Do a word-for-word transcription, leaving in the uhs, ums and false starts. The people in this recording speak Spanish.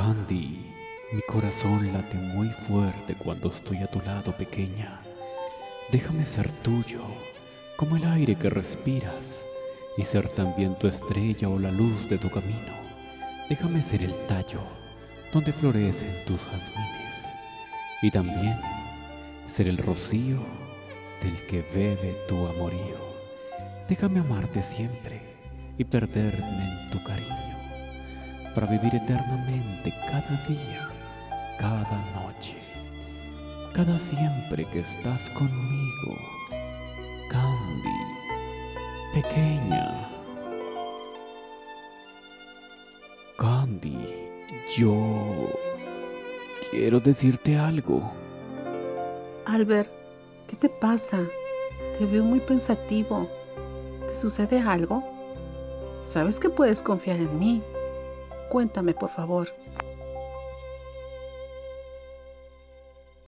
Candy, mi corazón late muy fuerte cuando estoy a tu lado, pequeña. Déjame ser tuyo, como el aire que respiras, y ser también tu estrella o la luz de tu camino. Déjame ser el tallo donde florecen tus jazmines, y también ser el rocío del que bebe tu amorío. Déjame amarte siempre y perderme en tu cariño, para vivir eternamente cada día, cada noche, cada siempre que estás conmigo. Candy, pequeña. Candy, yo quiero decirte algo. Albert, ¿qué te pasa? Te veo muy pensativo. ¿Te sucede algo? Sabes que puedes confiar en mí. Cuéntame, por favor.